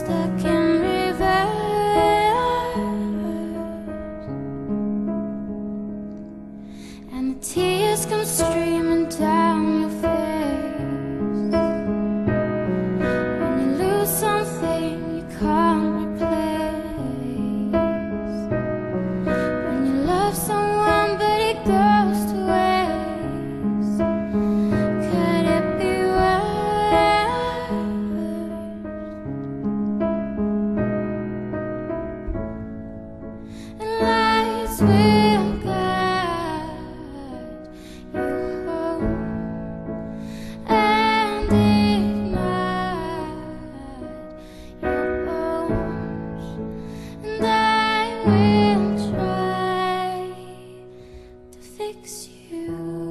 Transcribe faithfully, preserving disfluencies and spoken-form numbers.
stuck in reverse, and the tears come streaming down your face. When you lose something you can't replace, when you love someone but it goes to waste, could it be worse? And lights will guide you home and ignite your bones, and I will try to fix you.